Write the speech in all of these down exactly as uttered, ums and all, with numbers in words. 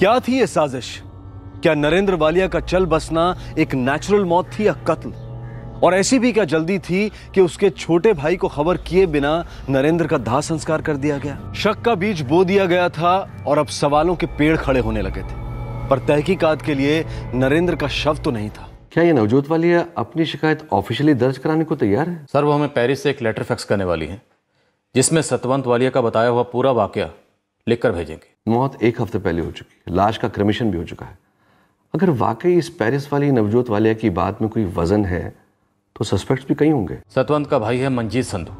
क्या थी ये साजिश? क्या नरेंद्र वालिया का चल बसना एक नेचुरल मौत थी या कत्ल? और ऐसी भी क्या जल्दी थी कि उसके छोटे भाई को खबर किए बिना नरेंद्र का दाह संस्कार कर दिया गया? शक का बीज बो दिया गया था और अब सवालों के पेड़ खड़े होने लगे थे, पर तहकीकात के लिए नरेंद्र का शव तो नहीं था। क्या ये नवजोत वालिया अपनी शिकायत ऑफिशियली दर्ज कराने को तैयार है? सर, वो हमें पेरिस से एक लेटर फैक्स करने वाली है जिसमें सतवंत वालिया का बताया हुआ पूरा वाकया लिखकर भेजेंगे। मौत एक हफ्ते पहले हो चुकी है, लाश का क्रेमेशन भी हो चुका है। अगर वाकई इस पेरिस वाली नवजोत वालिया की बात में कोई वजन है तो सस्पेक्ट्स भी कई होंगे। सतवंत का भाई है मंजीत संधू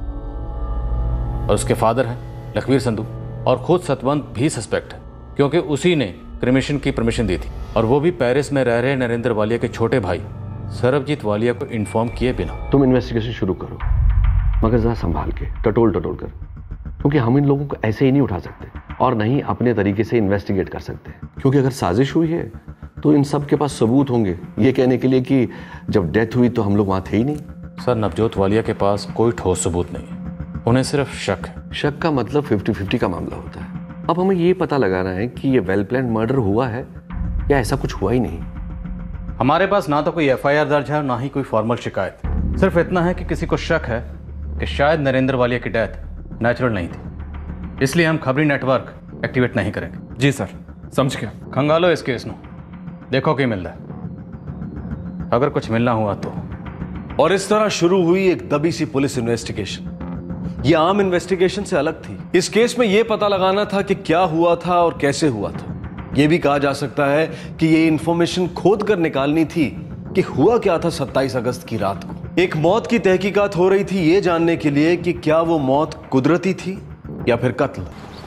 और उसके फादर है लखवीर संधू, और खुद सतवंत भी सस्पेक्ट है क्योंकि उसी ने क्रिमेशन की परमिशन दी थी, और वो भी पेरिस में रह रहे नरेंद्र वालिया के छोटे भाई सरबजीत वालिया को इन्फॉर्म किए बिना। तुम इन्वेस्टिगेशन शुरू करो, मगर जरा संभाल के, टटोल टटोल कर, क्योंकि हम इन लोगों को ऐसे ही नहीं उठा सकते और नहीं अपने तरीके से इन्वेस्टिगेट कर सकते, क्योंकि अगर साजिश हुई है तो इन सब के पास सबूत होंगे ये कहने के लिए कि जब डेथ हुई तो हम लोग वहां थे ही नहीं। सर, नवजोत वालिया के पास कोई ठोस सबूत नहीं है, उन्हें सिर्फ शक है। शक का मतलब फिफ्टी फिफ्टी का मामला होता है। अब हमें ये पता लगाना है कि ये वेल प्लान मर्डर हुआ है या ऐसा कुछ हुआ ही नहीं। हमारे पास ना तो कोई एफ आई आर दर्ज है और ना ही कोई फॉर्मल शिकायत। सिर्फ इतना है कि किसी को शक है कि शायद नरेंद्र वालिया की डेथ नेचुरल नहीं थी, इसलिए हम खबरी नेटवर्क एक्टिवेट नहीं करेंगे। जी सर, समझ गया। खंगालो इस केस नो, देखो क्या मिलता है, अगर कुछ मिलना हुआ तो। और इस तरह शुरू हुई एक दबी सी पुलिस इन्वेस्टिगेशन। यह आम इन्वेस्टिगेशन से अलग थी। इस केस में यह पता लगाना था कि क्या हुआ था और कैसे हुआ था। यह भी कहा जा सकता है कि यह इंफॉर्मेशन खोद कर निकालनी थी कि हुआ क्या था सत्ताईस अगस्त की रात को। एक मौत की तहकीकात हो रही थी यह जानने के लिए कि क्या वो मौत कुदरती थी या फिर कत्ल।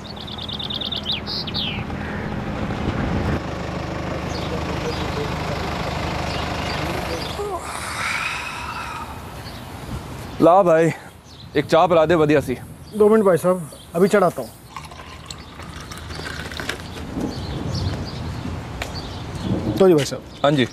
ला भाई, एक चाय पिला दे बढ़िया सी। दो मिनट भाई साहब, अभी चढ़ाता हूँ। तो जी भाई साहब। हाँ जी।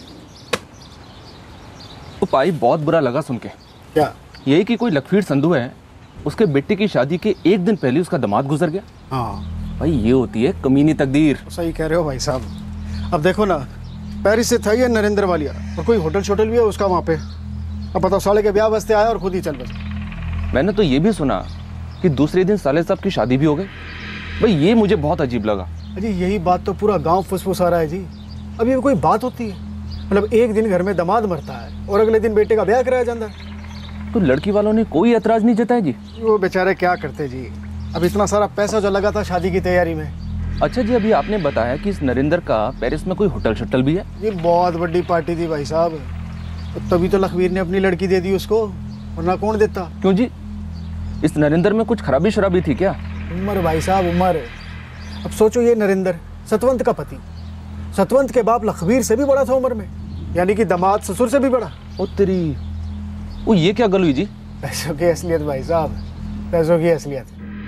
तो भाई बहुत बुरा लगा सुन के। क्या? यही कि कोई लखवीर संधू है, उसके बेटे की शादी के एक दिन पहले उसका दामाद गुजर गया। हाँ भाई, ये होती है कमीनी तकदीर। सही कह रहे हो भाई साहब। अब देखो ना, पेरिस से था ये नरेंद्र वालिया और कोई होटल शोटल भी है उसका वहाँ पे। अब बताओ, साले के ब्याह वास्ते आया और खुद ही चल बसा। मैंने तो ये भी सुना कि दूसरे दिन साले साहब की शादी भी हो गई। भाई, ये मुझे बहुत अजीब लगा। अजी यही बात तो पूरा गांव फुसफुसा रहा है जी। अब ये कोई बात होती है? मतलब एक दिन घर में दामाद मरता है और अगले दिन बेटे का ब्याह कराया जाता है। तो लड़की वालों ने कोई एतराज नहीं जताया जी? वो बेचारे क्या करते जी, अब इतना सारा पैसा जो लगा था शादी की तैयारी में। अच्छा जी, अभी आपने बताया कि इस नरेंद्र का पेरिस में कोई होटल शटल भी है। ये बहुत बड़ी पार्टी थी भाई साहब, तभी तो लखवीर ने अपनी लड़की दे दी उसको, वरना कौन देता। क्यों जी, इस नरेंद्र में कुछ खराबी शराबी थी क्या? उम्र भाई साहब, उम्र। अब सोचो, ये नरेंद्र सतवंत का पति, सतवंत के बाप लखवीर से भी बड़ा था उम्र में, यानी कि दामाद ससुर से भी बड़ा। ओ तेरी, वो ये क्या गल हुई जी? पैसों की असलियत भाई साहब, पैसों की असलियत।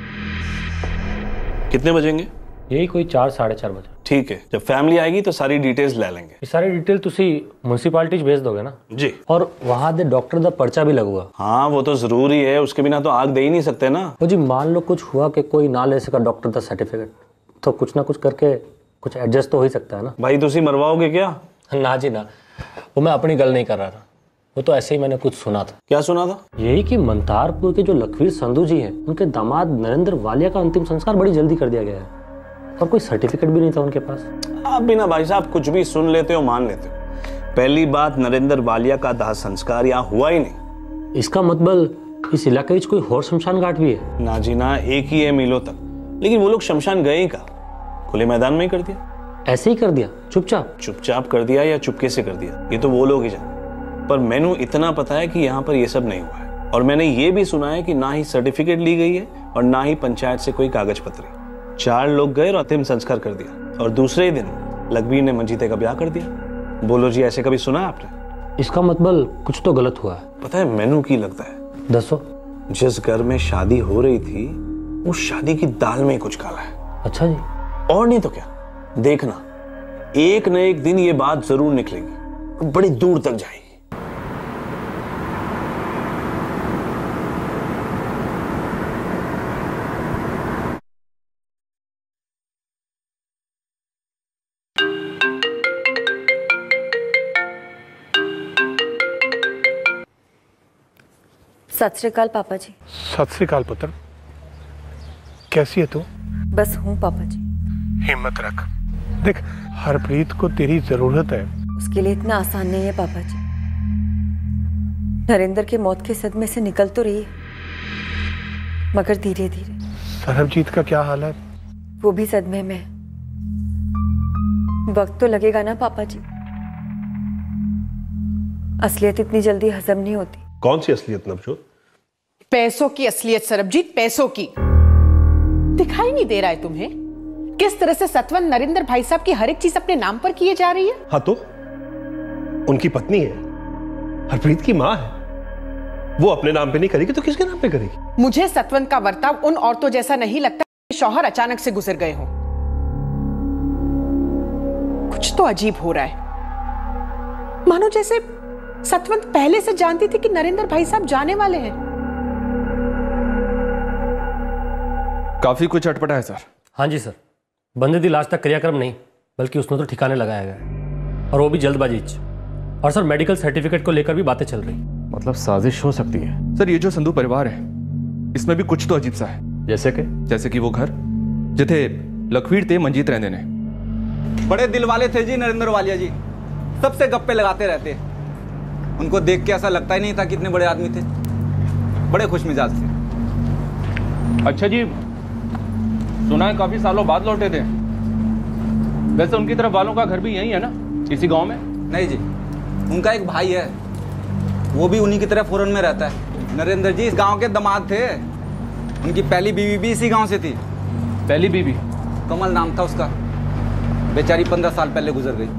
कितने बजेंगे? यही कोई चार साढ़े चार बजे। ठीक है, जब फैमिली आएगी तो सारी डिटेल्स ले लेंगे। ये सारी डिटेल तुसी म्युनिसिपैलिटी भेज दोगे ना? जी। और वहाँ दे डॉक्टर दा पर्चा भी लगूगा। हाँ, वो तो जरूरी है, उसके बिना तो आग दे ही नहीं सकते ना। वो जी मान लो कुछ हुआ कि कोई ना ले सका डॉक्टर दा सर्टिफिकेट, तो कुछ ना कुछ करके कुछ एडजस्ट तो हो ही सकता है ना। भाई तुसी मरवाओगे क्या? ना जी ना, वो मैं अपनी गल नहीं कर रहा था, वो तो ऐसे ही मैंने कुछ सुना था। क्या सुना था? यही कि मंतारपुर के जो लखवीर संधू जी हैं, उनके दामाद नरेंद्र वालिया का अंतिम संस्कार बड़ी जल्दी कर दिया गया है और कोई सर्टिफिकेट भी नहीं था उनके पास। आप भी ना भाई साहब कुछ भी सुन लेते हो, मान लेते हो। पहली बात, नरेंद्र वालिया का दाह संस्कार यहाँ हुआ ही नहीं। इसका मतलब इस इलाके में कोई और शमशान घाट भी है? ना जी ना, एक ही है मीलों तक, लेकिन वो लोग शमशान गए ही कहाँ? खुले मैदान में ही कर दिया। ऐसे ही कर दिया, चुपचाप? चुपचाप कर दिया या चुपके से कर दिया, ये तो वो लोग ही जाने। पर मैंने इतना पता है कि यहाँ पर ये सब नहीं हुआ है, और मैंने ये भी सुना है कि ना ही सर्टिफिकेट ली गई है और ना ही पंचायत से कोई कागज पत्र। चार लोग गए और अंतिम संस्कार कर दिया, और दूसरे दिन लखबीर ने मंजीते का ब्याह कर दिया। बोलो जी, ऐसे कभी सुना आपने? इसका मतलब कुछ तो गलत हुआ है। पता है मैनू की लगता है? दसो। जिस घर में शादी हो रही थी उस शादी की दाल में कुछ काला है। अच्छा जी। और नहीं तो क्या, देखना एक न एक दिन ये बात जरूर निकलेगी, बड़ी दूर तक जाएगी। सत श्री अकाल पापा जी। सत श्री अकाल पुत्र, कैसी है तू? बस हूँ पापा जी। हिम्मत रख, देख हरप्रीत को तेरी जरूरत है। उसके लिए इतना आसान नहीं है पापा जी। नरेंद्र की मौत के सदमे से निकल तो रही है, मगर धीरे धीरे। सरबजीत का क्या हाल है? वो भी सदमे में है। वक्त तो लगेगा ना पापा जी, असलियत इतनी जल्दी हजम नहीं होती। कौन सी असलियत नवजोत? पैसों की असलियत सरबजीत, पैसों की। दिखाई नहीं दे रहा है तुम्हें किस तरह से सतवंत नरेंद्र भाई साहब की हर एक चीज अपने नाम पर किए जा रही है? हाँ तो उनकी पत्नी है, हरप्रीत की मां है, वो अपने नाम पे नहीं करेगी तो किसके नाम पे करेगी? मुझे सतवंत का बर्ताव उन औरतों जैसा नहीं लगता कि शौहर अचानक से गुजर गए हों। कुछ तो अजीब हो रहा है, मानो जैसे सतवंत पहले से जानती थी कि नरेंद्र भाई साहब जाने वाले हैं। काफी कुछ अटपटा है सर। हाँ जी सर, बंदे दी लाश तक क्रियाक्रम नहीं बल्कि उसने तो ठिकाने लगाया गया है, और वो भी जल्दबाजी च। और सर मेडिकल सर्टिफिकेट को लेकर भी बातें चल रही। मतलब साजिश हो सकती है। सर ये जो संधू परिवार है इसमें भी कुछ तो अजीब सा है। जैसे कि जैसे कि वो घर जिथे लखवीर ते मंजीत रहंदे ने। बड़े दिल वाले थे जी नरेंद्र वालिया जी, सबसे गप्पे लगाते रहते। उनको देख के ऐसा लगता ही नहीं था कि इतने बड़े आदमी थे, बड़े खुश मिजाज थे। अच्छा जी, सुना है काफी सालों बाद लौटे थे। वैसे उनकी तरफ वालों का घर भी यही है ना, इसी गांव में? नहीं जी, उनका एक भाई है, वो भी उन्हीं की तरह फौरन में रहता है। नरेंद्र जी इस गांव के दामाद थे, उनकी पहली बीवी भी इसी गांव से थी। पहली बीवी? कमल नाम था उसका, बेचारी पंद्रह साल पहले गुजर गई।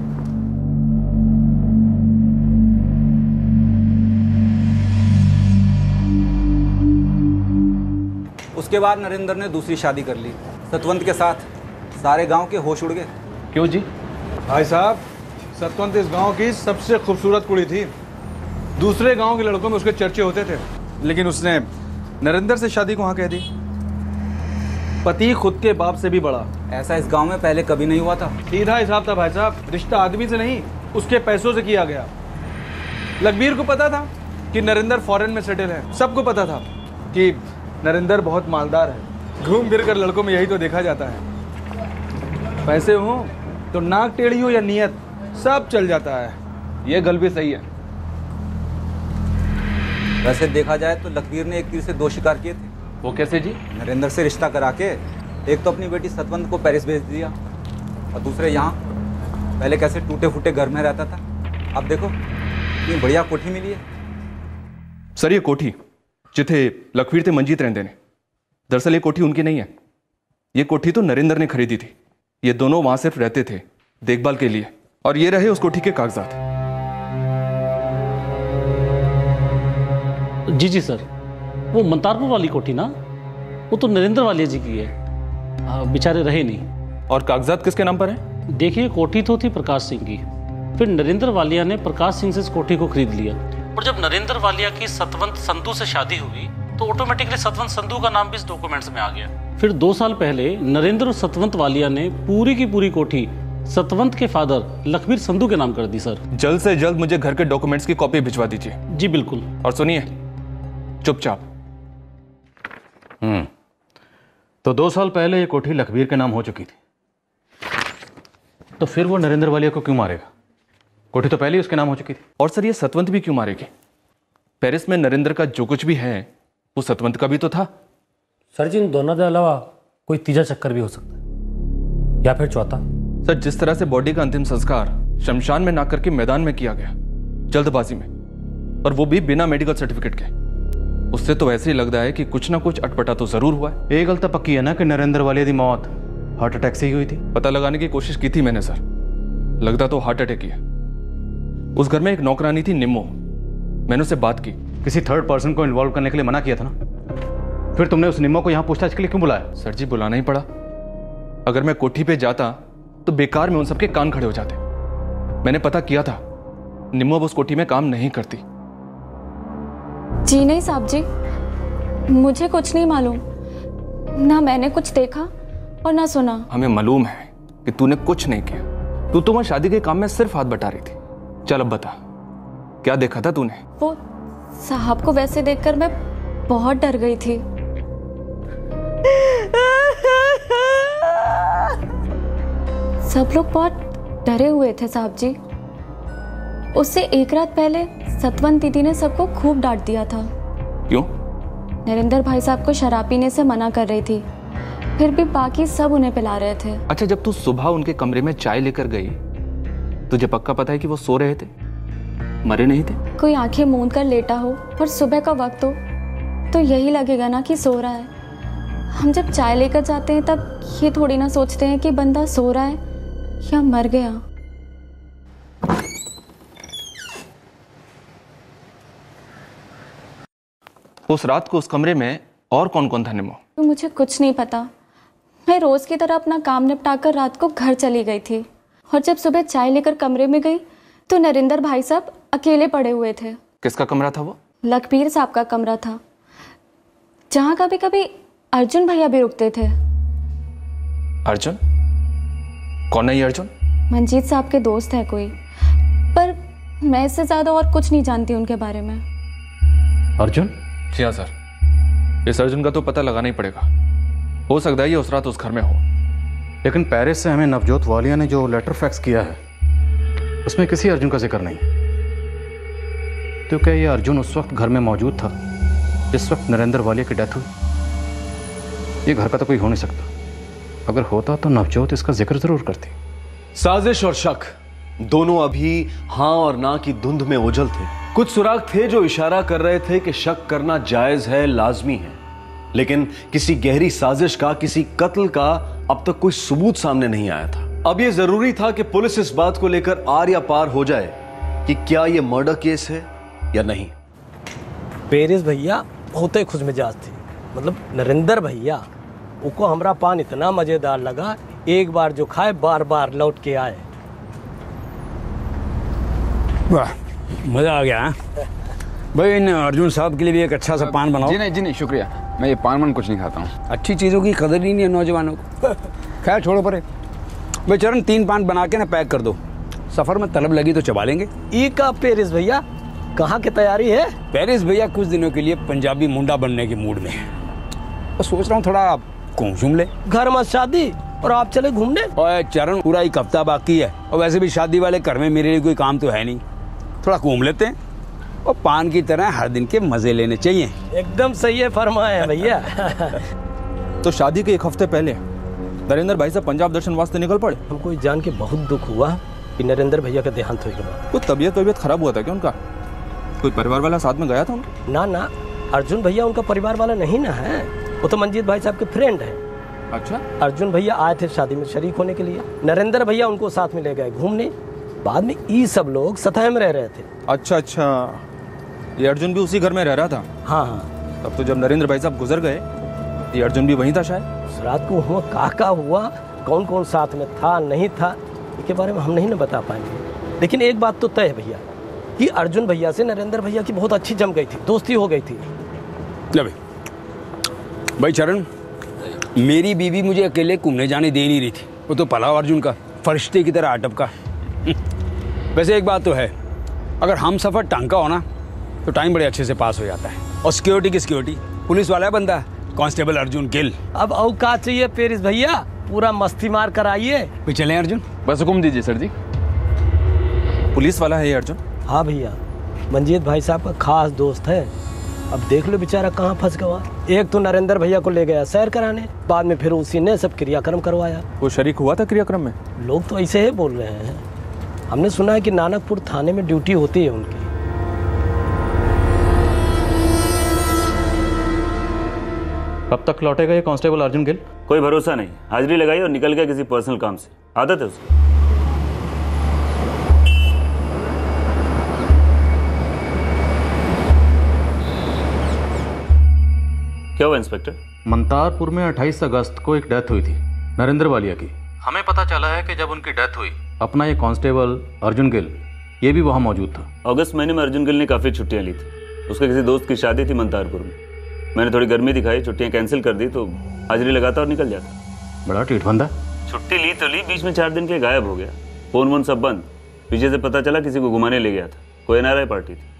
उसके बाद नरेंद्र ने दूसरी शादी कर ली सतवंत के साथ। सारे गांव के होश उड़ गए। क्यों जी? भाई साहब, सतवंत इस गांव की सबसे खूबसूरत कुड़ी थी। दूसरे गांव के लड़कों में उसके चर्चे होते थे, लेकिन उसने नरेंद्र से शादी कहाँ कह दी। पति खुद के बाप से भी बड़ा। ऐसा इस गांव में पहले कभी नहीं हुआ था। सीधा हिसाब था भाई साहब, रिश्ता आदमी से नहीं उसके पैसों से किया गया। लखबीर को पता था कि नरेंद्र फॉरेन में सेटल है, सबको पता था कि नरेंद्र बहुत मालदार है। घूम फिर कर लड़कों में यही तो देखा जाता है, पैसे हो तो नाक टेढ़ी हो या नियत, सब चल जाता है। ये गल भी सही है। वैसे देखा जाए तो लखबीर ने एक तीर से दो शिकार किए थे। वो कैसे जी? नरेंद्र से रिश्ता करा के एक तो अपनी बेटी सतवंत को पेरिस भेज दिया, और दूसरे यहाँ पहले कैसे टूटे फूटे घर में रहता था, अब देखो इतनी बढ़िया कोठी मिली है। सर ये कोठी जिथे लखवीर ते मंजीत रहंदे ने, दरअसल ये कोठी उनकी नहीं है। ये कोठी तो नरेंद्र ने खरीदी थी। ये दोनों वहां सिर्फ रहते थे देखभाल के लिए, और ये रहे उस कोठी के कागजात। जी जी सर, वो मंतारपुर वाली कोठी ना, वो तो नरेंद्र वालिया जी की है, बेचारे रहे नहीं। और कागजात किसके नाम पर है? देखिए कोठी तो थी प्रकाश सिंह की, फिर नरेंद्र वालिया ने प्रकाश सिंह से इस कोठी को खरीद लिया, और जब नरेंद्र वालिया की सतवंत संधू से शादी हुई तो ऑटोमेटिकली सतवंत संधू का नाम भी इस डॉक्यूमेंट्स में आ गया। फिर दो साल पहले नरेंद्र और सतवंत वालिया ने पूरी की पूरी कोठी सतवंत के फादर लखबीर संधू के नाम कर दी। सर जल्द से जल्द मुझे घर के डॉक्यूमेंट्स की कॉपी भिजवा दीजिए। जी बिल्कुल। और सुनिए, चुपचाप। हम्म तो दो साल पहले ये कोठी लखबीर के नाम हो चुकी थी, तो फिर वो नरेंद्र वालिया को क्यों मारेगा? कोठी तो पहले ही उसके नाम हो चुकी थी। और सर ये सतवंत भी क्यों मारेगी? पेरिस में नरेंद्र का जो कुछ भी है वो सतवंत का भी तो था। सर जी इन दोनों के अलावा कोई तीजा चक्कर भी हो सकता है, या फिर चौथा। सर जिस तरह से बॉडी का अंतिम संस्कार शमशान में ना करके मैदान में किया गया, जल्दबाजी में, और वो भी बिना मेडिकल सर्टिफिकेट के, उससे तो ऐसे ही लग रहा है कि कुछ ना कुछ अटपटा तो जरूर हुआ है। एक गल तो पक्की है ना कि नरेंद्र वालिया की मौत हार्ट अटैक से ही हुई थी। पता लगाने की कोशिश की थी मैंने सर, लगता तो हार्ट अटैक ही है। उस घर में एक नौकरानी थी निम्मो, मैंने उससे बात की। किसी थर्ड पर्सन को इन्वॉल्व करने के लिए मना किया था ना, फिर तुमने उस निम्मो को यहाँ पूछताछ के लिए क्यों बुलाया? सर जी बुलाना ही पड़ा। अगर मैं कोठी पे जाता तो बेकार में उन सबके कान खड़े हो जाते। मैंने पता किया था, निम्मो अब उस कोठी में काम नहीं करती। जी नहीं साहब जी, मुझे कुछ नहीं मालूम, ना मैंने कुछ देखा और ना सुना। हमें मालूम है कि तूने कुछ नहीं किया, तू तो वहां शादी के काम में सिर्फ हाथ बटा रही थी। चल अब बता, क्या देखा था तूने? वो साहब को वैसे देखकर मैं बहुत डर गई थी। सब लोग बहुत डरे हुए थे साहब जी। उससे एक रात पहले सतवंत दीदी ने सबको खूब डांट दिया था। क्यों? नरेंद्र भाई साहब को शराब पीने से मना कर रही थी, फिर भी बाकी सब उन्हें पिला रहे थे। अच्छा, जब तू सुबह उनके कमरे में चाय लेकर गई, तुझे पक्का पता है कि वो सो रहे थे, मरे नहीं थे? कोई आंखें मूंद कर लेटा हो और सुबह का वक्त हो तो यही लगेगा ना कि सो रहा है। हम जब चाय लेकर जाते हैं तब ये थोड़ी ना सोचते हैं कि बंदा सो रहा है या मर गया। उस रात को उस कमरे में और कौन कौन था निमो? तो मुझे कुछ नहीं पता। मैं रोज की तरह अपना काम निपटाकर रात को घर चली गई थी और जब सुबह चाय लेकर कमरे में गई तो नरेंद्र भाई साहब अकेले पड़े हुए थे। किसका कमरा था वो? लखबीर साहब का कमरा था, जहाँ कभी कभी अर्जुन भैया भी रुकते थे। अर्जुन? कौन है ये अर्जुन? मंजीत साहब के दोस्त है कोई, पर मैं इससे ज्यादा और कुछ नहीं जानती उनके बारे में। अर्जुन? जी हाँ सर, इस अर्जुन का तो पता लगाना ही पड़ेगा। हो सकता है ये उस रात उस घर में हो। लेकिन पेरिस से हमें नवजोत वालिया ने जो लेटर फैक्स किया है उसमें किसी अर्जुन का जिक्र नहीं। तो क्या ये अर्जुन उस वक्त घर में मौजूद था जिस वक्त नरेंद्र वालिया की डेथ हुई? ये घर का तो कोई हो नहीं सकता। अगर होता तो नवजोत इसका जिक्र जरूर करती। साजिश और शक दोनों अभी हाँ और ना की धुंध में ओझल थे। कुछ सुराग थे जो इशारा कर रहे थे कि शक करना जायज है, लाजमी है, लेकिन किसी गहरी साजिश का, किसी कत्ल का अब तक कोई सबूत सामने नहीं आया था। अब यह जरूरी था कि पुलिस इस बात को लेकर आर या पार हो जाए कि क्या यह मर्डर केस है या नहीं। पेरिस भैया बहुत ही खुश मिजाज थे। मतलब नरेंद्र भैया उनको हमारा पान इतना मजेदार लगा, एक बार जो खाए बार बार लौट के आए। वाह, मजा आ गया। भाई इन अर्जुन साहब के लिए भी एक अच्छा सा पान बनाओ। जी नहीं जी नहीं, शुक्रिया। मैं ये पान मन कुछ नहीं खाता हूँ। अच्छी चीज़ों की कदर ही नहीं है नौजवानों को। खैर छोड़ो परे। भाई चरण, तीन पान बना के ना पैक कर दो, सफर में तलब लगी तो चबा लेंगे। ई का पेरिस भैया कहाँ की तैयारी है? पेरिस भैया कुछ दिनों के लिए पंजाबी मुंडा बनने के मूड में है, तो सोच रहा हूँ थोड़ा घूम घूम ले। घर में शादी और आप चले घूमने? ओए चरण, पूरा एक हफ्ता बाकी है और वैसे भी शादी वाले घर में मेरे लिए कोई काम तो है नहीं, थोड़ा घूम लेते हैं और पान की तरह हर दिन के मजे लेने चाहिए। एकदम सही है, फरमाया भैया। तो शादी के एक हफ्ते पहले नरेंद्र भाई साहब पंजाब दर्शन वास्ते निकल पड़े। हमको जान के बहुत दुख हुआ कि नरेंद्र भैया का देहांत हो गया। कोई तबीयत तबीयत खराब हुआ था क्या उनका? कोई परिवार वाला साथ में गया था उनका? ना ना, अर्जुन भैया उनका परिवार वाला नहीं ना है, वो तो मंजीत भाई साहब के फ्रेंड है। अच्छा। अर्जुन भैया आए थे शादी में शरीक होने के लिए, नरेंद्र भैया उनको साथ में ले गए घूमने। बाद में ये सब लोग सतह में रह रहे थे। अच्छा अच्छा, ये अर्जुन भी उसी घर में रह रहा था? हाँ हाँ। तब तो जब नरेंद्र भाई साहब गुजर गए ये अर्जुन भी वहीं था शायद। उस रात को हुआ का का हुआ, कौन कौन साथ में था नहीं था, इसके बारे में हम नहीं ना बता पाएंगे। लेकिन एक बात तो तय है भैया कि अर्जुन भैया से नरेंद्र भैया की बहुत अच्छी जम गई थी, दोस्ती हो गई थी। ले भाई भाई चरण, मेरी बीवी मुझे अकेले घूमने जाने दे नहीं रही थी, वो तो पलाव अर्जुन का फरिश्ते की तरह आटप का। वैसे एक बात तो है, अगर हम सफ़र टांग का हो ना तो टाइम बड़े अच्छे से पास हो जाता है। और सिक्योरिटी की सिक्योरिटी, पुलिस वाला है बंदा, कांस्टेबल अर्जुन गिल। अब औकात चाहिए पेरिस भैया, पूरा मस्ती मार कर आइए। भी चलें अर्जुन? बस हुक्म दीजिए सर जी। पुलिस वाला है ये अर्जुन? हाँ भैया, मंजीत भाई साहब का खास दोस्त है। अब देख लो बेचारा कहाँ फंस गया। एक तो नरेंद्र भैया को ले गया सैर कराने, बाद में फिर उसी ने सब क्रियाक्रम करवाया। वो शरीक हुआ था क्रियाक्रम में? लोग तो ऐसे ही बोल रहे हैं। हमने सुना है कि नानकपुर थाने में ड्यूटी होती है उनकी। कब तक लौटेगा ये कांस्टेबल अर्जुन गिल? कोई भरोसा नहीं, हाजिरी लगाई और निकल गया किसी पर्सनल काम से, आदत है उसकी। क्या हुआ इंस्पेक्टर? मंतारपुर में अट्ठाईस अगस्त को एक डेथ हुई थी नरेंद्र वालिया की। हमें पता चला है कि जब उनकी डेथ हुई अपना ये कांस्टेबल अर्जुन गिल ये भी वहाँ मौजूद था। अगस्त महीने में अर्जुन गिल ने काफ़ी छुट्टियाँ ली थी, उसके किसी दोस्त की शादी थी मंतारपुर में। मैंने थोड़ी गर्मी दिखाई, छुट्टियाँ कैंसिल कर दी तो हाजिरी लगाता और निकल जाता। बड़ा टीठ बंदा। छुट्टी ली तो ली, बीच में चार दिन के गायब हो गया, फोन वोन सब बंद। पीछे से पता चला किसी को घुमाने ले गया था, कोई एन आर आई पार्टी थी।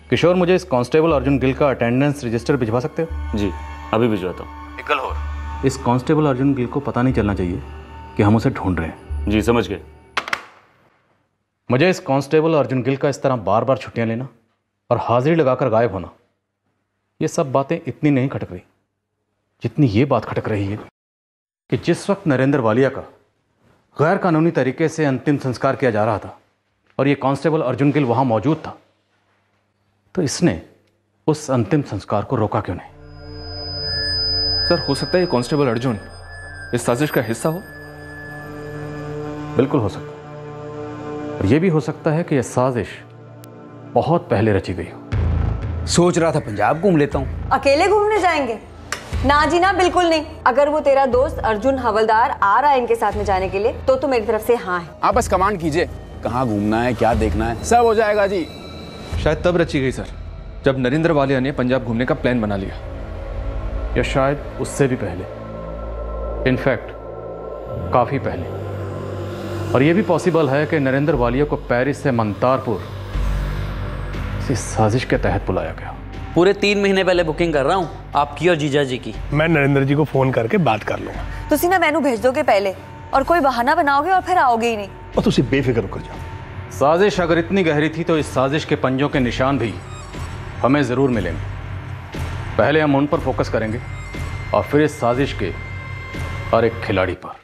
किशोर, मुझे इस कांस्टेबल अर्जुन गिल का अटेंडेंस रजिस्टर भिजवा सकते हो? जी अभी भिजवाता हूँ। एक गल और, इस कांस्टेबल अर्जुन गिल को पता नहीं चलना चाहिए कि हम उसे ढूंढ रहे हैं। जी समझ गए। मुझे इस कांस्टेबल अर्जुन गिल का इस तरह बार बार छुट्टियां लेना और हाजिरी लगाकर गायब होना, ये सब बातें इतनी नहीं खटक रही जितनी ये बात खटक रही है कि जिस वक्त नरेंद्र वालिया का गैर कानूनी तरीके से अंतिम संस्कार किया जा रहा था और ये कांस्टेबल अर्जुन गिल वहां मौजूद था, तो इसने उस अंतिम संस्कार को रोका क्यों नहीं? सर, हो सकता है ये कांस्टेबल अर्जुन इस साजिश का हिस्सा हो। बिल्कुल हो सकता है, और यह भी हो सकता है कि यह साजिश बहुत पहले रची गई हो। सोच रहा था पंजाब घूम लेता हूँ। अकेले घूमने जाएंगे? ना जी ना, बिल्कुल नहीं। अगर वो तेरा दोस्त अर्जुन हवलदार आ रहा है इनके साथ में जाने के लिए तो तो मेरी तरफ से हाँ है। आप बस कमांड कीजिए, कहाँ घूमना है, क्या देखना है, सब हो जाएगा जी। शायद तब रची गई सर जब नरेंद्र वालिया ने पंजाब घूमने का प्लान बना लिया, या शायद उससे भी पहले, इनफैक्ट काफी पहले। और यह भी पॉसिबल है कि नरेंद्र वालिया को पेरिस से मंतारपुर इस साजिश के तहत बुलाया गया। पूरे तीन महीने पहले बुकिंग कर रहा हूँ आपकी और जीजा जी की। मैं नरेंद्र जी को फोन करके बात कर लूंगा। तुसी ना मैनू भेज दोगे पहले और कोई बहाना बनाओगे और फिर आओगे ही नहीं। और तुसी बेफिक्र होकर जाओ। साजिश अगर इतनी गहरी थी तो इस साजिश के पंजों के निशान भी हमें जरूर मिलेंगे। पहले हम उन पर फोकस करेंगे और फिर इस साजिश के हर एक खिलाड़ी पर।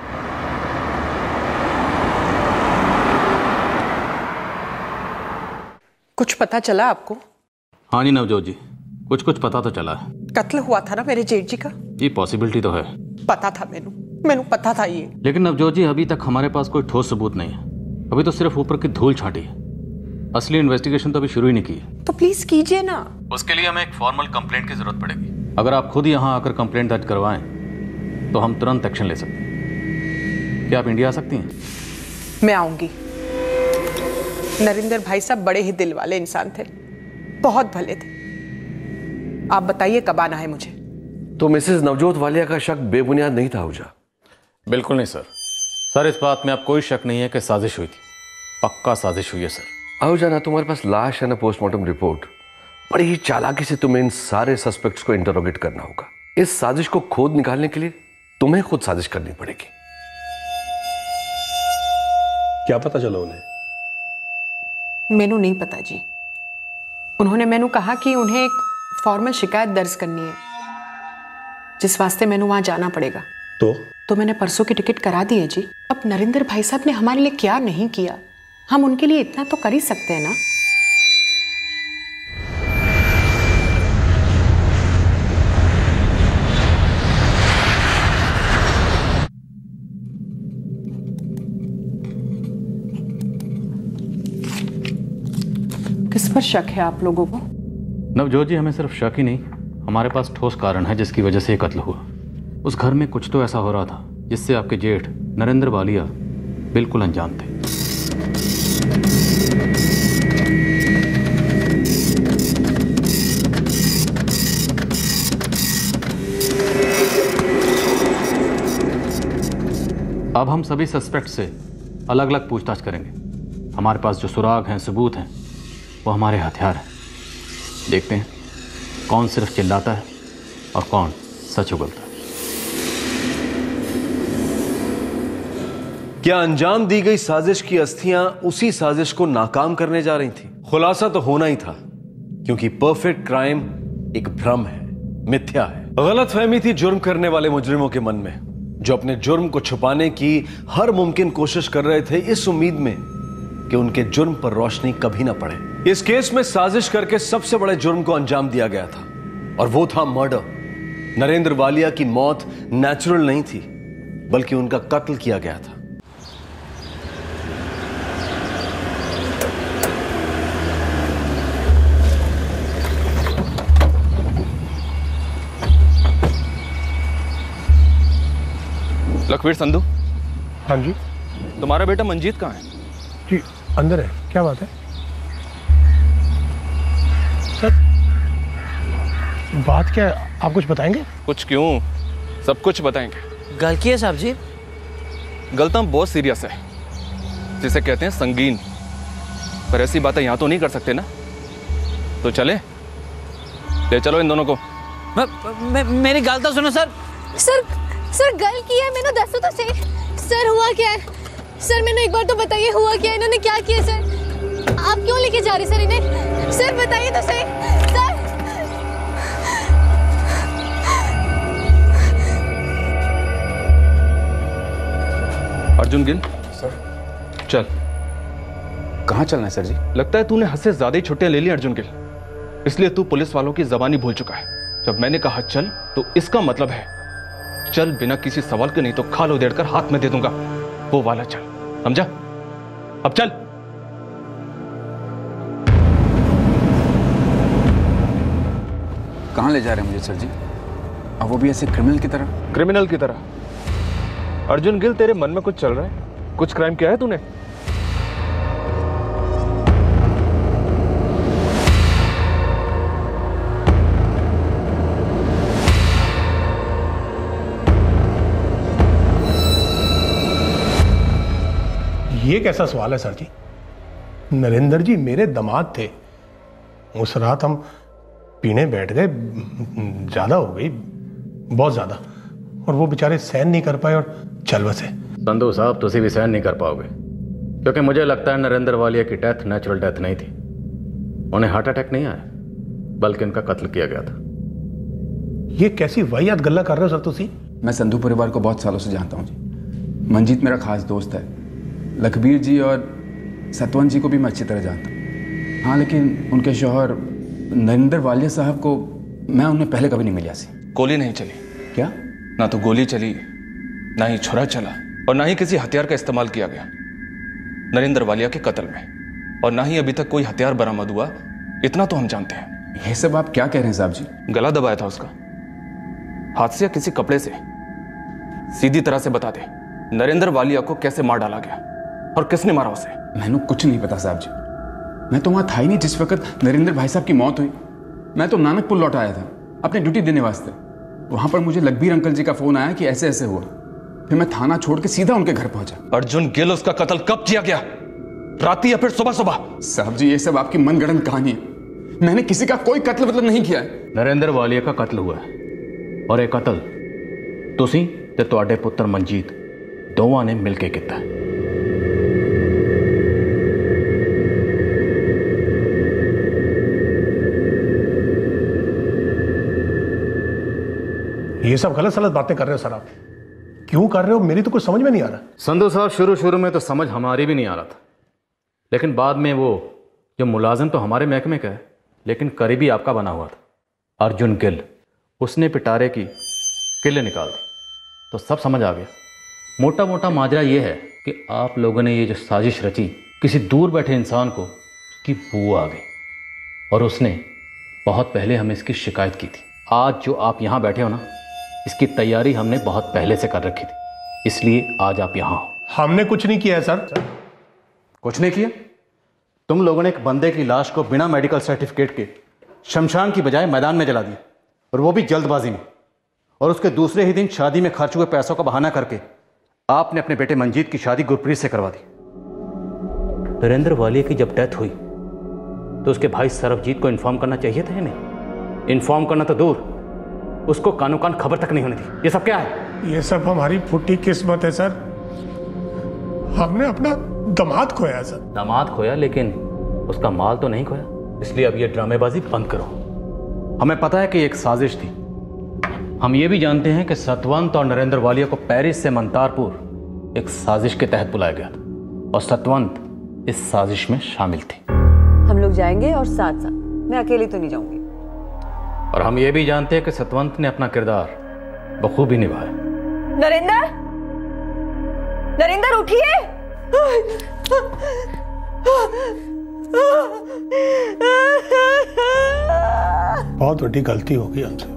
कुछ पता चला आपको? हाँ जी नवजोत जी, कुछ कुछ पता तो चला है। कत्ल हुआ था ना मेरे जेठ जी का? ये पॉसिबिलिटी तो है। पता था मैनू मैनू पता था ये। लेकिन नवजोत जी, अभी तक हमारे पास कोई ठोस सबूत नहीं है। अभी तो सिर्फ ऊपर की धूल छाटी है, असली इन्वेस्टिगेशन तो अभी शुरू ही नहीं की है। तो प्लीज कीजिए ना। उसके लिए हमें एक फॉर्मल कंप्लेंट की जरूरत पड़ेगी। अगर आप खुद यहाँ आकर कंप्लेंट दर्ज करवाएं तो हम तुरंत एक्शन ले सकते हैं। क्या आप इंडिया आ सकती हैं? मैं आऊंगी। नरेंद्र भाई साहब बड़े ही दिल वाले इंसान थे, बहुत भले थे। आप बताइए कब आना है मुझे। तो मिसेस नवजोत वालिया का शक बेबुनियाद नहीं था आहूजा? बिल्कुल नहीं सर। सर, इस बात में आप कोई शक नहीं है कि साजिश हुई थी। पक्का साजिश हुई है सर। आहूजा, ना तुम्हारे पास लाश है ना पोस्टमार्टम रिपोर्ट। बड़ी ही चालाकी से तुम्हें इन सारे सस्पेक्ट्स को इंटरोगेट करना होगा। इस साजिश को खोद निकालने के लिए तुम्हें खुद साजिश करनी पड़ेगी। क्या पता चला उन्हें? मैनू नहीं पता जी। उन्होंने मैनू कहा कि उन्हें एक फॉर्मल शिकायत दर्ज करनी है, जिस वास्ते मैनू वहां जाना पड़ेगा। तो तो मैंने परसों की टिकट करा दी है जी। अब नरेंद्र भाई साहब ने हमारे लिए क्या नहीं किया, हम उनके लिए इतना तो कर ही सकते हैं ना। किस पर शक है आप लोगों को? नवजोत जी, हमें सिर्फ शक ही नहीं, हमारे पास ठोस कारण है जिसकी वजह से ये कत्ल हुआ। उस घर में कुछ तो ऐसा हो रहा था जिससे आपके जेठ नरेंद्र वालिया बिल्कुल अनजान थे। अब हम सभी सस्पेक्ट से अलग अलग पूछताछ करेंगे। हमारे पास जो सुराग हैं, सबूत हैं, वो हमारे हथियार हैं। देखते हैं कौन सिर्फ चिल्लाता है और कौन सच उगलता है। क्या अंजाम दी गई साजिश की अस्थियां उसी साजिश को नाकाम करने जा रही थी? खुलासा तो होना ही था, क्योंकि परफेक्ट क्राइम एक भ्रम है, मिथ्या है। गलतफहमी थी जुर्म करने वाले मुजरिमों के मन में, जो अपने जुर्म को छुपाने की हर मुमकिन कोशिश कर रहे थे इस उम्मीद में कि उनके जुर्म पर रोशनी कभी ना पड़े। इस केस में साजिश करके सबसे बड़े जुर्म को अंजाम दिया गया था, और वो था मर्डर। नरेंद्र वालिया की मौत नेचुरल नहीं थी, बल्कि उनका कत्ल किया गया था। लखवीर संधू। हाँ जी। तुम्हारा बेटा मंजीत कहाँ है? जी अंदर है। क्या बात है सर? बात क्या है, आप कुछ बताएंगे? कुछ क्यों, सब कुछ बताएंगे। गल की है साहब जी? गलता बहुत सीरियस है, जिसे कहते हैं संगीन। पर ऐसी बातें यहाँ तो नहीं कर सकते ना। तो चले, ले चलो इन दोनों को। म, म, मेरी गाल तो सुनो सर। सर सर गल किया है, मैंने दसो तो सही। सर हुआ क्या है सर, मैंने एक बार तो बताइए हुआ क्या है, इन्होंने क्या किया सर? आप क्यों लेके जा रहे सर इन्हें? सर बताइए तो सही सर। अर्जुन गिल। सर। चल। कहाँ चलना है सर जी? लगता है तूने हद से ज्यादा ही छुट्टियां ले ली अर्जुन गिल, इसलिए तू पुलिस वालों की जबानी भूल चुका है। जब मैंने कहा चल तो इसका मतलब है चल बिना किसी सवाल के, नहीं तो खाल उधेड़कर हाथ में दे दूंगा, वो वाला चल, समझा? अब चल। कहाँ ले जा रहे हैं मुझे सर जी? अब वो भी ऐसे क्रिमिनल की तरह? क्रिमिनल की तरह? अर्जुन गिल, तेरे मन में कुछ चल रहा है? कुछ क्राइम किया है तूने? ये कैसा सवाल है सर जी? नरेंद्र जी मेरे दामाद थे। उस रात हम पीने बैठ गए, ज्यादा हो गई, बहुत ज्यादा, और वो बेचारे सहन नहीं कर पाए और चल बसे। संधू साहब, तुसी भी सहन नहीं कर पाओगे, क्योंकि मुझे लगता है नरेंद्र वालिया की डेथ नेचुरल डेथ नहीं थी। उन्हें हार्ट अटैक नहीं आया, बल्कि उनका कत्ल किया गया था। ये कैसी वाहियात गल्ला कर रहे हो सर तुसी? मैं संधू परिवार को बहुत सालों से जानता हूँ जी। मंजीत मेरा खास दोस्त है, लखबीर जी और सतवंत जी को भी मैं अच्छी तरह जानता हूँ। हाँ, लेकिन उनके शौहर नरेंद्र वालिया साहब को मैं उन्हें पहले कभी नहीं मिला सी। गोली नहीं चली। क्या? ना तो गोली चली, ना ही छुरा चला, और ना ही किसी हथियार का इस्तेमाल किया गया नरेंद्र वालिया के कत्ल में, और ना ही अभी तक कोई हथियार बरामद हुआ, इतना तो हम जानते हैं। ये सब आप क्या कह रहे हैं साहब जी? गला दबाया था उसका, हाथ से या किसी कपड़े से। सीधी तरह से बता दे, नरेंद्र वालिया को कैसे मार डाला गया और किसने मारा उसे? मैंने कुछ नहीं पता साहब जी। मैं तो वहां था ही नहीं जिस वक्त नरेंद्र भाई साहब की मौत हुई। मैं तो नानकपुर लौट आया था अपनी ड्यूटी देने वास्ते। वहां पर मुझे लखबीर अंकल जी का फोन आया कि ऐसे ऐसे हुआ। फिर मैं थाना छोड़ के सीधा उनके घर पहुंचा। अर्जुन गिल, उसका कत्ल कब किया गया? राती या फिर सुबह सुबह? साहब जी, ये सब आपकी मनगढ़ंत कहानी है। मैंने किसी का कोई कत्ल मतलब नहीं किया है। नरेंद्र वालिया का कत्ल हुआ है, और एक कत्ल तुसी ते तुहाडे पुत्र मंजीत दोवां ने मिलके किया है। ये सब गलत सलत बातें कर रहे हो सर आप। क्यों कर रहे हो, मेरी तो कुछ समझ में नहीं आ रहा। संधू साहब, शुरू शुरू में तो समझ हमारी भी नहीं आ रहा था, लेकिन बाद में वो जो मुलाजिम तो हमारे महकमे का है, लेकिन करीबी आपका बना हुआ था, अर्जुन गिल, उसने पिटारे की किले निकाल दी, तो सब समझ आ गया। मोटा मोटा माजरा ये है कि आप लोगों ने ये जो साजिश रची, किसी दूर बैठे इंसान को की बू आ गई, और उसने बहुत पहले हमें इसकी शिकायत की थी। आज जो आप यहाँ बैठे हो ना, इसकी तैयारी हमने बहुत पहले से कर रखी थी, इसलिए आज आप यहाँ हो। हमने कुछ नहीं किया है सर। कुछ नहीं किया? तुम लोगों ने एक बंदे की लाश को बिना मेडिकल सर्टिफिकेट के शमशान की बजाय मैदान में जला दिया, और वो भी जल्दबाजी में। और उसके दूसरे ही दिन शादी में खर्च हुए पैसों का बहाना करके आपने अपने बेटे मंजीत की शादी गुरप्रीत से करवा दी। नरेंद्र वालिया की जब डेथ हुई तो उसके भाई सरबजीत को इन्फॉर्म करना चाहिए था या नहीं? इन्फॉर्म करना तो दूर, उसको कानो कान खबर तक नहीं होने दी। ये सब क्या है? ये सब हमारी फुटी किस्मत है सर। हमने अपना दामाद खोया सर। दामाद खोया, लेकिन उसका माल तो नहीं खोया। इसलिए अब ये ड्रामेबाजी बंद करो। हमें पता है कि एक साजिश थी। हम ये भी जानते हैं कि सतवंत और नरेंद्र वालिया को पेरिस से मंतारपुर एक साजिश के तहत बुलाया गया था, और सतवंत इस साजिश में शामिल थी। हम लोग जाएंगे और साथ साथ, मैं अकेली तो नहीं जाऊंगी। और हम ये भी जानते हैं कि सतवंत ने अपना किरदार बखूबी निभाया। नरेंद्र, नरेंद्र उठिए। बहुत बड़ी गलती हो गई हमसे।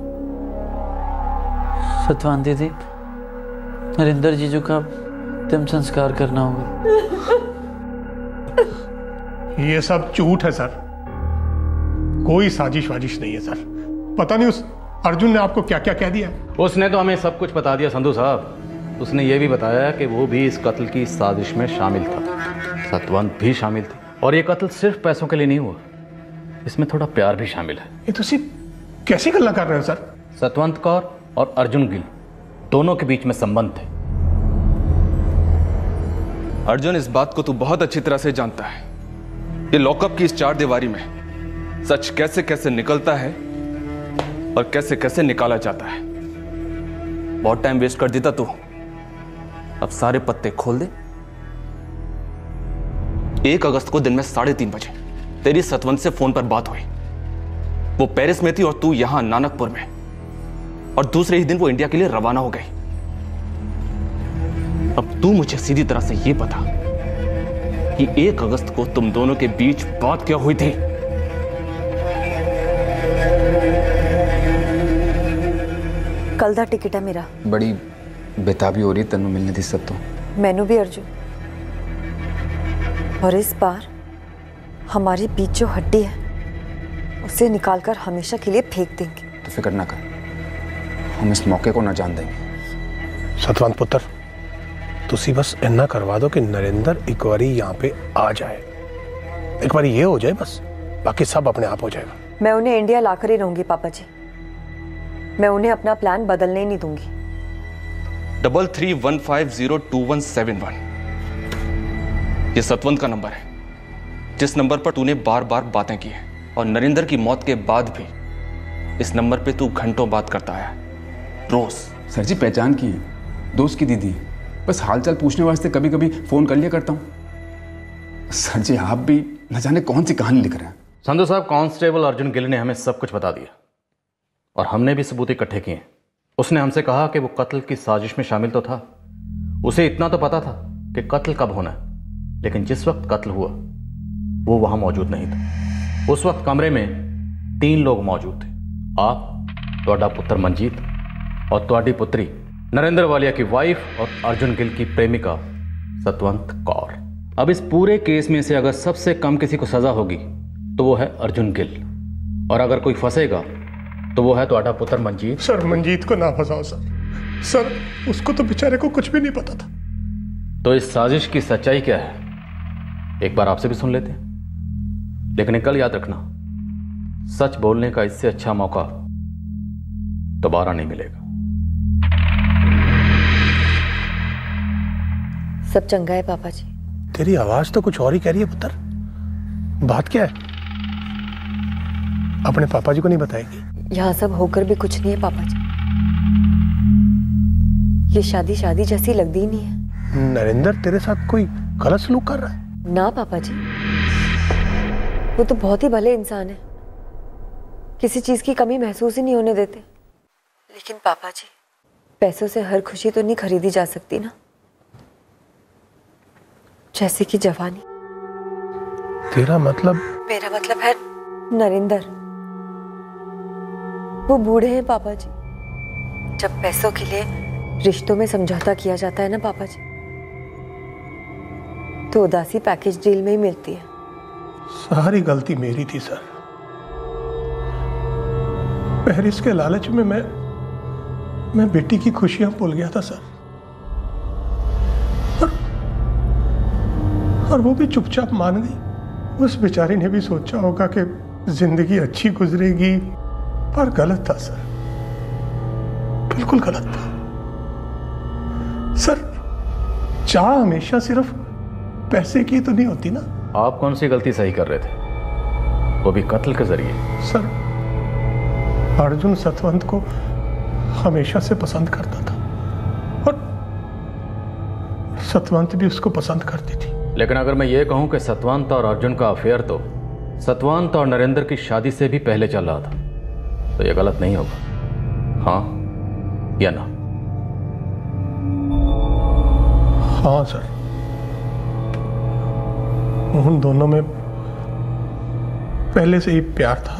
सतवंत दीदी, नरेंद्र जीजू का अंतिम संस्कार करना होगा। ये सब झूठ है सर, कोई साजिश वाजिश नहीं है सर। पता नहीं उस अर्जुन ने आपको क्या क्या कह दिया। उसने तो हमें सब कुछ बता दिया संधू साहब। उसने ये भी बताया कि वो भी इस कत्ल की साजिश में शामिल था, सतवंत भी शामिल थी। और ये कत्ल सिर्फ पैसों के लिए नहीं हुआ, इसमें थोड़ा प्यार भी शामिल है। ये तुसी कैसी गल्ला कर रहे हो सर? सतवंत कौर और अर्जुन गिल दोनों के बीच में संबंध थे। अर्जुन, इस बात को तू बहुत अच्छी तरह से जानता है। ये लॉकअप की इस चार दीवारी में सच कैसे कैसे निकलता है और कैसे कैसे निकाला जाता है। बहुत टाइम वेस्ट कर देता तू, अब सारे पत्ते खोल दे। एक अगस्त को दिन में साढ़े तीन बजे तेरी सतवंत से फोन पर बात हुई। वो पेरिस में थी और तू यहां नानकपुर में, और दूसरे ही दिन वो इंडिया के लिए रवाना हो गई। अब तू मुझे सीधी तरह से ये बता कि एक अगस्त को तुम दोनों के बीच बात क्या हुई थी? कल दा टिकट है मेरा। बड़ी बेताबी हो रही तेनों मिलने दी सब तो। मैनू भी अर्जुन, और इस बार हमारे बीच जो हड्डी है उसे निकालकर हमेशा के लिए फेंक देंगे। तो फिक्र ना कर, हम इस मौके को ना जान देंगे। सतवंत पुत्र, तुसी बस इन्ना करवा दो कि नरेंद्र एक बारी यहाँ पे आ जाए। एक बारी ये हो जाए बस, बाकी सब अपने आप हो जाएगा। मैं उन्हें इंडिया लाकर ही रहूंगी पापा जी। मैं उन्हें अपना प्लान बदलने ही नहीं दूंगी। Double three one five zero two one seven one, ये सतवंत का नंबर है, जिस नंबर पर तूने बार बार बातें की हैं, और नरेंद्र की मौत के बाद भी इस नंबर पे तू घंटों बात करता है, रोज। सर जी पहचान की, दोस्त की दीदी, बस हालचाल पूछने वास्ते कभी कभी फोन कर लिया करता हूँ। सर जी आप भी न जाने कौन सी कहानी लिख रहे हैं। संधू साहब, कांस्टेबल अर्जुन गिल ने हमें सब कुछ बता दिया और हमने भी सबूत इकट्ठे किए। उसने हमसे कहा कि वो कत्ल की साजिश में शामिल तो था। उसे इतना तो पता था कि कत्ल कब होना है, लेकिन जिस वक्त कत्ल हुआ वो वहां मौजूद नहीं था। उस वक्त कमरे में तीन लोग मौजूद थे, आप, ਤੁਹਾਡਾ पुत्र मंजीत और ਤੁਹਾਡੀ पुत्री नरेंद्र वालिया की वाइफ और अर्जुन गिल की प्रेमिका सतवंत कौर। अब इस पूरे केस में से अगर सबसे कम किसी को सजा होगी तो वो है अर्जुन गिल, और अगर कोई फंसेगा तो वो है ਤੁਹਾਡਾ पुत्र मंजीत। सर मंजीत को ना फंसाओ सर। सर उसको तो बेचारे को कुछ भी नहीं पता था। तो इस साजिश की सच्चाई क्या है एक बार आपसे भी सुन लेते हैं, लेकिन कल याद रखना, सच बोलने का इससे अच्छा मौका दोबारा नहीं मिलेगा। सब चंगा है पापा जी। तेरी आवाज तो कुछ और ही कह रही है पुत्र, बात क्या है? अपने पापा जी को नहीं बताएगी? यहाँ सब होकर भी कुछ नहीं है पापा जी। ये शादी शादी जैसी लगती ही नहीं है। नरेंद्र तेरे साथ कोई गलत सलूक कर रहा है? ना पापा जी, वो तो बहुत ही भले इंसान है, किसी चीज की कमी महसूस ही नहीं होने देते। लेकिन पापा जी, पैसों से हर खुशी तो नहीं खरीदी जा सकती ना, जैसे कि जवानी। तेरा मतलब? मेरा मतलब है नरेंद्र, वो बूढ़े हैं पापा जी। जब पैसों के लिए रिश्तों में समझौता किया जाता है ना पापा जी, तो उदासी पैकेज डील में ही मिलती है। सारी गलती मेरी थी सर। पेरिस के लालच में मैं मैं बेटी की खुशियां भूल गया था सर, और, और वो भी चुपचाप मान गई। उस बेचारी ने भी सोचा होगा कि जिंदगी अच्छी गुजरेगी, पर गलत था सर, बिल्कुल गलत था सर। चाह हमेशा सिर्फ पैसे की तो नहीं होती ना। आप कौन सी गलती सही कर रहे थे, वो भी कत्ल के जरिए? सर अर्जुन सतवंत को हमेशा से पसंद करता था, और सतवंत भी उसको पसंद करती थी। लेकिन अगर मैं ये कहूं कि सतवंत और अर्जुन का अफेयर तो सतवंत और नरेंद्र की शादी से भी पहले चल रहा था, तो ये गलत नहीं होगा, हाँ या ना? हाँ सर, उन दोनों में पहले से ही प्यार था।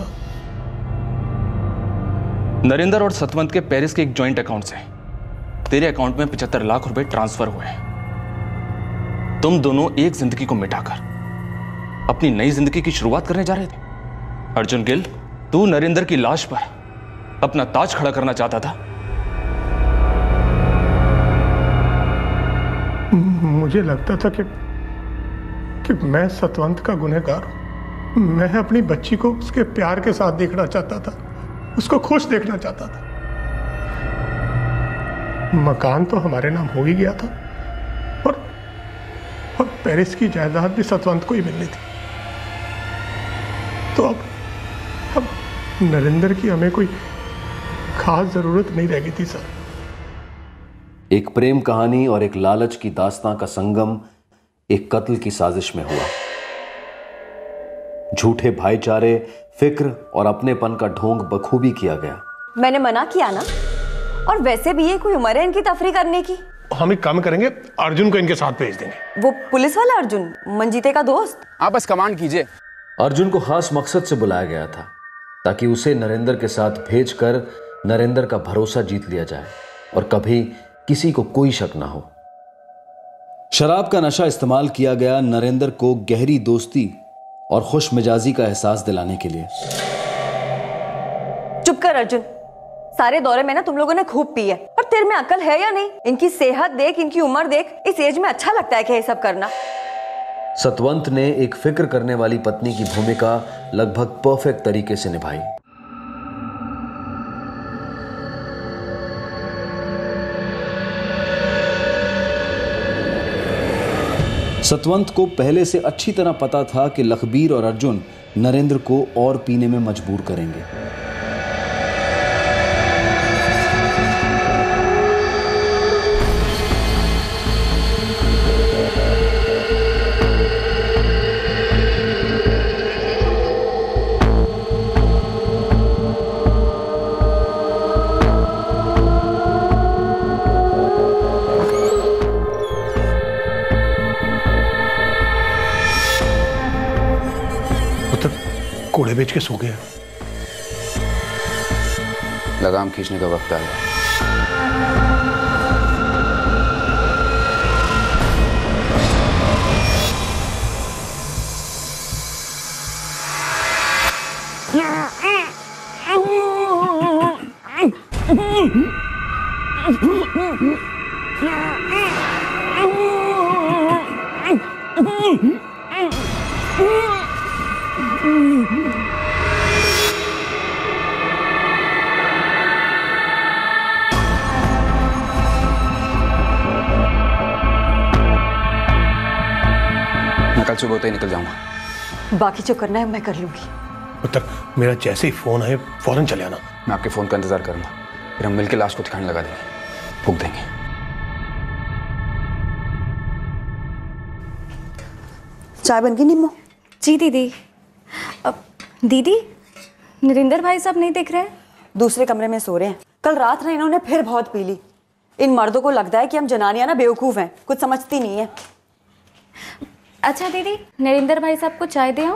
नरेंद्र और सतवंत के पेरिस के एक जॉइंट अकाउंट से तेरे अकाउंट में पचहत्तर लाख रुपए ट्रांसफर हुए हैं। तुम दोनों एक जिंदगी को मिटाकर अपनी नई जिंदगी की शुरुआत करने जा रहे थे। अर्जुन गिल, तू नरेंद्र की लाश पर अपना ताज खड़ा करना चाहता था। मुझे लगता था कि कि मैं सतवंत का गुनहगार हूं, मैं अपनी बच्ची को उसके प्यार के साथ देखना चाहता था, उसको खुश देखना चाहता था। मकान तो हमारे नाम हो ही गया था और, और पेरिस की जायदाद भी सतवंत को ही मिलनी थी। तो अब अब नरेंद्र की हमें कोई खास जरूरत नहीं रह गई थी सर। एक प्रेम कहानी और एक लालच की दास्तां का संगम एक कत्ल की साजिश में हुआ। झूठे भाईचारे, फिक्र और अपनेपन का ढोंग बखूबी किया गया। मैंने मना किया ना, और वैसे भी ये कोई उम्र है इनकी तफरी करने की। हम एक काम करेंगे, अर्जुन को इनके साथ भेज देंगे। वो पुलिस वाला अर्जुन, मंजीते का दोस्त। आप बस कमांड कीजिए। अर्जुन को खास मकसद से बुलाया गया था ताकि उसे नरेंद्र के साथ भेजकर नरेंद्र का भरोसा जीत लिया जाए और कभी किसी को कोई शक ना हो। शराब का नशा इस्तेमाल किया गया नरेंद्र को गहरी दोस्ती और खुश मिजाजी का एहसास दिलाने के लिए। चुप कर अर्जुन, सारे दौरे में ना तुम लोगों ने खूब पी है, और तेरे में अकल है या नहीं? इनकी सेहत देख, इनकी उम्र देख, इस एज में अच्छा लगता है क्या ये सब करना? सतवंत ने एक फिक्र करने वाली पत्नी की भूमिका लगभग परफेक्ट तरीके से निभाई। सतवंत को पहले से अच्छी तरह पता था कि लखबीर और अर्जुन नरेंद्र को और पीने में मजबूर करेंगे। कोड़े बेच के सो गया। लगाम खींचने का वक्त आ गया। मैं कल सुबह होते ही निकल जाऊंगा। बाकी जो करना है मैं कर लूंगी। उत्तर, मेरा जैसे ही फोन आए फौरन चले आना। मैं आपके फोन का इंतजार करूंगा, फिर हम मिलकर लाश को ठिकाने लगा देंगे, फूंक देंगे। चाय बन गई निम्मो? जी दीदी। अब दीदी, नरेंद्र भाई साहब नहीं दिख रहे? दूसरे कमरे में सो रहे हैं। कल रात ना इन्होंने फिर बहुत पी ली। इन मर्दों को लगता है कि हम जनानियां ना बेवकूफ हैं, कुछ समझती नहीं है। अच्छा दीदी, नरेंद्र भाई साहब को चाय दे आऊं?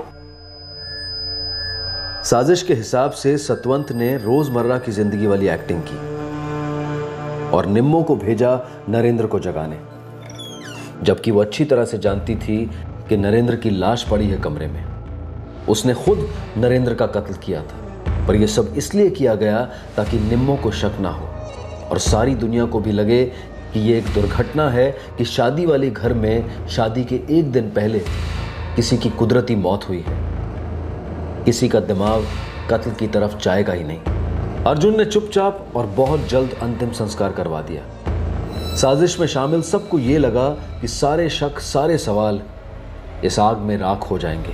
साजिश के हिसाब से सतवंत ने रोजमर्रा की जिंदगी वाली एक्टिंग की और निम्मो को भेजा नरेंद्र को जगाने, जबकि वो अच्छी तरह से जानती थी कि नरेंद्र की लाश पड़ी है कमरे में। उसने खुद नरेंद्र का कत्ल किया था, पर यह सब इसलिए किया गया ताकि निम्मो को शक ना हो और सारी दुनिया को भी लगे कि यह एक दुर्घटना है कि शादी वाले घर में शादी के एक दिन पहले किसी की कुदरती मौत हुई है। किसी का दिमाग कत्ल की तरफ जाएगा ही नहीं। अर्जुन ने चुपचाप और बहुत जल्द अंतिम संस्कार करवा दिया। साजिश में शामिल सबको यह लगा कि सारे शक, सारे सवाल इस आग में राख हो जाएंगे।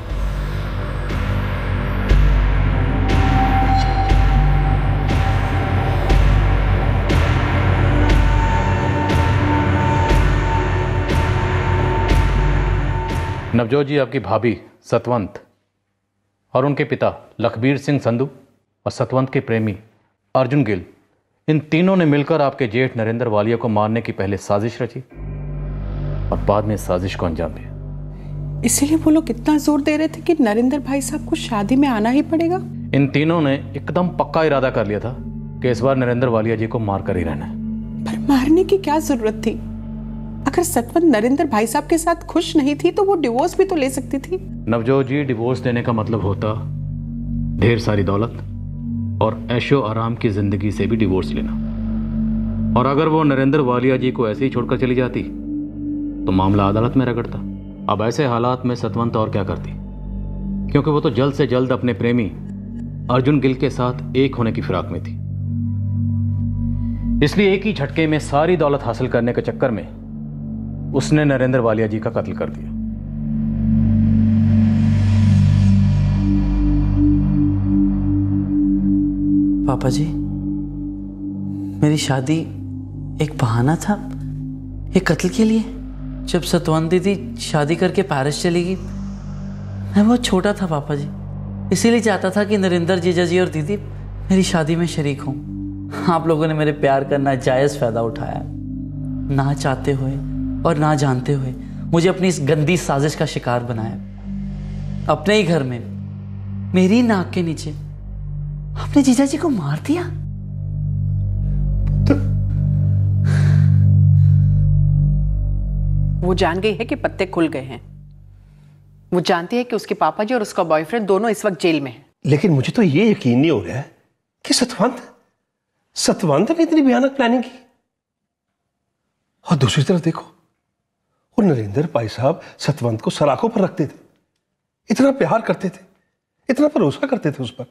नवजोत जी, आपकी भाभी सतवंत और उनके पिता लखबीर सिंह संधू और सतवंत के प्रेमी अर्जुन गिल, इन तीनों ने मिलकर आपके जेठ नरेंद्र वालिया को मारने की पहले साजिश रची और बाद में साजिश को अंजाम दिया। इसीलिए वो लोग इतना जोर दे रहे थे कि नरेंद्र भाई साहब को शादी में आना ही पड़ेगा। इन तीनों ने एकदम पक्का इरादा कर लिया था कि इस बार नरेंद्र वालिया जी को मार कर ही रहना है। पर मारने की क्या जरूरत थी? अगर सतवंत नरेंद्र भाई साहब के साथ खुश नहीं थी तो वो डिवोर्स भी तो ले सकती थी। नवजोत जी, डिवोर्स देने का मतलब होता ढेर सारी दौलत और ऐशो आराम की जिंदगी से भी डिवोर्स लेना। और अगर वो नरेंद्र वालिया जी को ऐसे ही छोड़कर चली जाती तो मामला अदालत में रगड़ता। अब ऐसे हालात में सतवंत और क्या करती? क्योंकि वो तो जल्द से जल्द अपने प्रेमी अर्जुन गिल के साथ एक होने की फिराक में थी। इसलिए एक ही झटके में सारी दौलत हासिल करने के चक्कर में उसने नरेंद्र वालिया जी का कत्ल कर दिया। पापा जी, मेरी शादी एक बहाना था ये कत्ल के लिए। जब सतवंत दीदी शादी करके पेरिस चली गई, मैं बहुत छोटा था पापा जी, इसीलिए चाहता था कि नरेंद्र जीजा जी और दीदी मेरी शादी में शरीक हों। आप लोगों ने मेरे प्यार का नाजायज़ फ़ायदा उठाया, ना चाहते हुए और ना जानते हुए मुझे अपनी इस गंदी साजिश का शिकार बनाया। अपने ही घर में मेरी नाक के नीचे अपने जीजा जी को मार दिया। तो वो जान गई है कि पत्ते खुल गए हैं। वो जानती है कि उसके पापा जी और उसका बॉयफ्रेंड दोनों इस वक्त जेल में हैं। लेकिन मुझे तो ये यकीन नहीं हो रहा है कि सतवंत सतवंत ने इतनी भयानक प्लानिंग की। और दूसरी तरफ देखो, वो नरेंद्र भाई साहब सतवंत को सलाखों पर रखते थे, इतना प्यार करते थे, इतना भरोसा करते थे उस पर।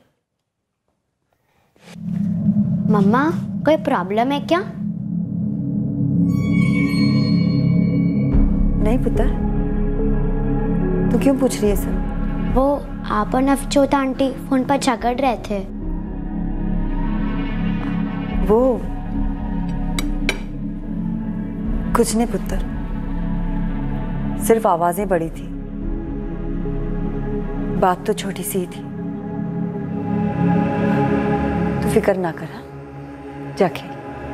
मम्मा, कोई प्रॉब्लम है क्या? नहीं पुत्र, तू क्यों पूछ रही है सब? वो आप और नवजोत आंटी फोन पर झगड़ रहे थे। वो कुछ नहीं पुत्र, सिर्फ आवाजें बड़ी थी, बात तो छोटी सी ही थी। तू फिक्र ना कर, जाके।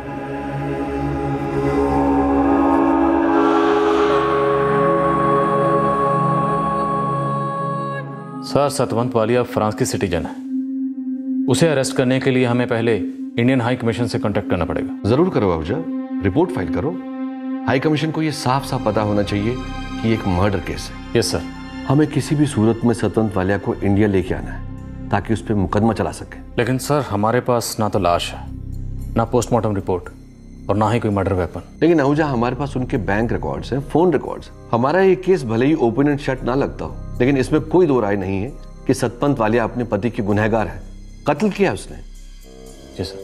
सर, सतवंत वालिया फ्रांस की सिटीजन है। उसे अरेस्ट करने के लिए हमें पहले इंडियन हाई कमीशन से कांटेक्ट करना पड़ेगा। जरूर करो अफजा, रिपोर्ट फाइल करो। हाई कमीशन को यह साफ साफ पता होना चाहिए कि एक मर्डर केस है। Yes sir. हमें किसी भी सूरत में सतवंत वालिया को इंडिया लेके आना है ताकि उस पर मुकदमा चला सके। लेकिन सर, हमारे पास ना तो लाश है, ना पोस्टमार्टम रिपोर्ट और ना ही कोई मर्डर वेपन। लेकिन आहूजा, हमारे पास उनके बैंक रिकॉर्ड्स हैं, फोन रिकॉर्ड्स। हमारा ये केस भले ही ओपन एंड शट ना लगता हो, लेकिन इसमें कोई दो राय नहीं है कि सतवंत वालिया अपने पति की गुनहगार है। कत्ल किया उसने। जी सर।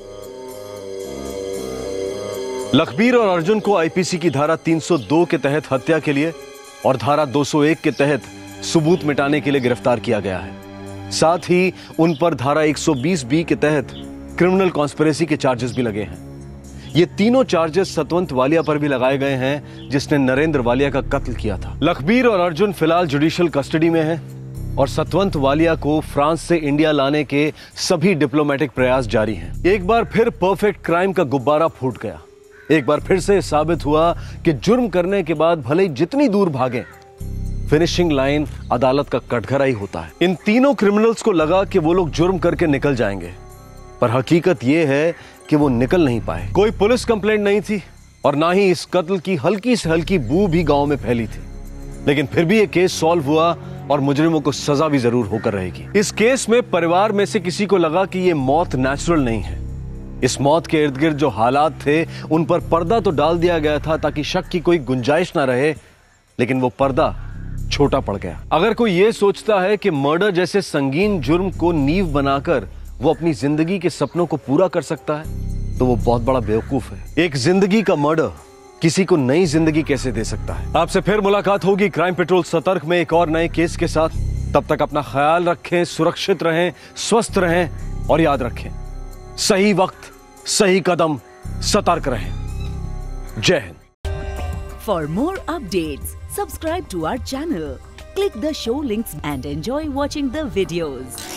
लखबीर और अर्जुन को आईपीसी की धारा तीन सौ दो के तहत हत्या के लिए और धारा दो सौ एक के तहत सबूत मिटाने के लिए गिरफ्तार किया गया है। साथ ही उन पर धारा एक सौ बीस बी के तहत क्रिमिनल कॉन्स्पिरेसी के चार्जेस भी लगे हैं। ये तीनों चार्जेस सतवंत वालिया पर भी लगाए गए हैं, जिसने नरेंद्र वालिया का कत्ल किया था। लखबीर और अर्जुन फिलहाल जुडिशियल कस्टडी में हैं और सतवंत वालिया को फ्रांस से इंडिया लाने के सभी डिप्लोमेटिक प्रयास जारी हैं। एक बार फिर परफेक्ट क्राइम का गुब्बारा फूट गया। एक बार फिर से साबित हुआ कि जुर्म करने के बाद भले ही जितनी दूर भागें, फिनिशिंग लाइन अदालत का कटघरा ही होता है। इन तीनों क्रिमिनल्स को लगा कि वो लोग जुर्म करके निकल जाएंगे, पर हकीकत ये है कि वो निकल नहीं पाए। कोई पुलिस कंप्लेंट नहीं थी और ना ही इस कत्ल की हल्की से हल्की बू भी गांव में फैली थी। लेकिन फिर भी ये केस सॉल्व हुआ और मुजरिमों को सजा भी जरूर होकर रहेगी। इस केस में परिवार में से किसी को लगा कि ये मौत नेचुरल नहीं है। इस मौत के इर्द गिर्द जो हालात थे उन पर पर्दा तो डाल दिया गया था ताकि शक की कोई गुंजाइश ना रहे, लेकिन वो पर्दा छोटा पड़ गया। अगर कोई ये सोचता है कि मर्डर जैसे संगीन जुर्म को नींव बनाकर वो अपनी जिंदगी के सपनों को पूरा कर सकता है, तो वो बहुत बड़ा बेवकूफ है। एक जिंदगी का मर्डर किसी को नई जिंदगी कैसे दे सकता है। आपसे फिर मुलाकात होगी क्राइम पेट्रोल सतर्क में एक और नए केस के साथ। तब तक अपना ख्याल रखें, सुरक्षित रहें, स्वस्थ रहें और याद रखें, सही वक्त सही कदम, सतर्क रहें। जय हिंद। For more updates subscribe to our channel, click the show links and enjoy watching the videos.